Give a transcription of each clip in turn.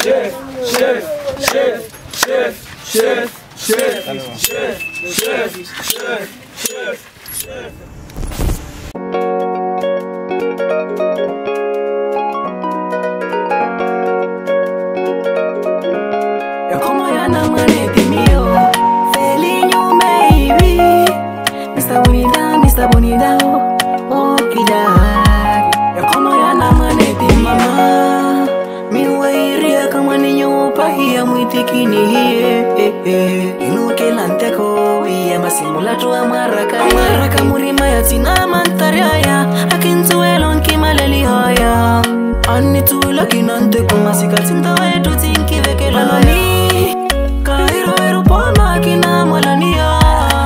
Mr. Bonida, oh kida. Ya kama yana maneti mama. Miwairia kama ninyo pahia mwitikini hiye. Inuke lanteko iye masimula tuwa maraka. Maraka murima ya tina mantaraya. Akintuelon kimaleli haya. Anitula kinante kumasika tinta wetu tinki veke lalani. Kairo eru poma kina malania.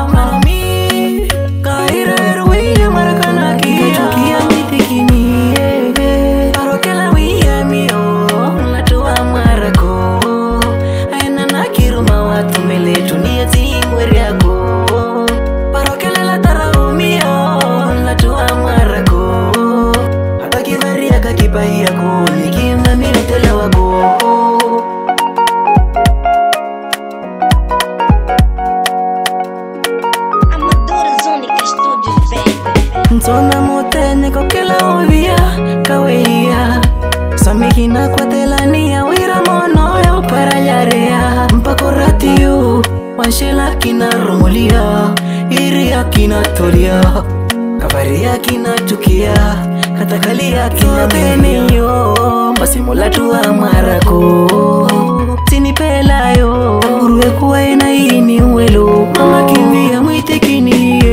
Ntona motene kokela ovia kawea samikina kwa telania wira mono ya uparanyarea mpakoratio wanshela kina romolia iria kina tolia kavaria kina tukia katakalia kina teniyo masimula tuwa marako tinipelayo uruwe kuwa ena ini uwelo mama kimbia mwitekini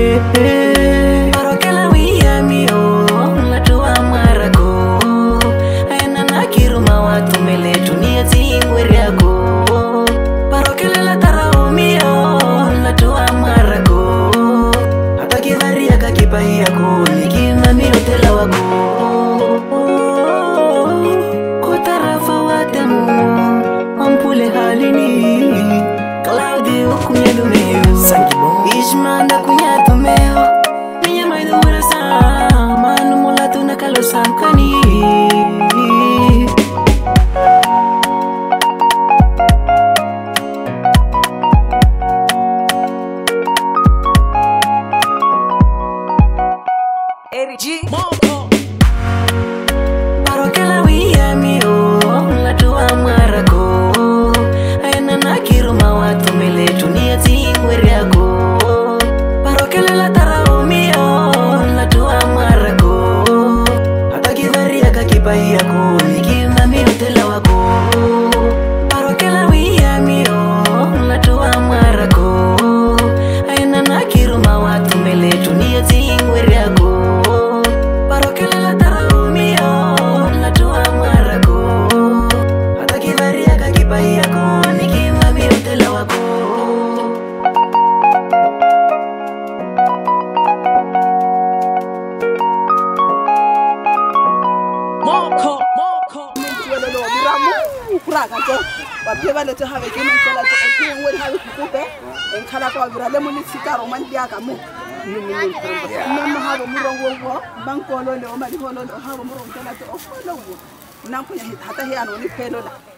Ishmanda kunyato meo Minya maido wera sa Manu mulatu nakalo sankani Eric G Parokela wia mio Latua marako Aena nakiru mawatu meletu niati mweriago Bahia ko nikima mi hotela wako Parokela wia mio Latua marako Aina nakiruma watu meletu niati mweriago Parokela la taraumio Latua marako Atakivaria kakibahia ko nikima mi hotela wako Wapeva leto have kina kala to ati ngwe have kukupe en kala ko abira le muni sikaro man dia kamu ni mama have murongo ngo banko lo le o mali holo lo have murongo kala to o lo ngo nanko ya hata he ano ni pelo la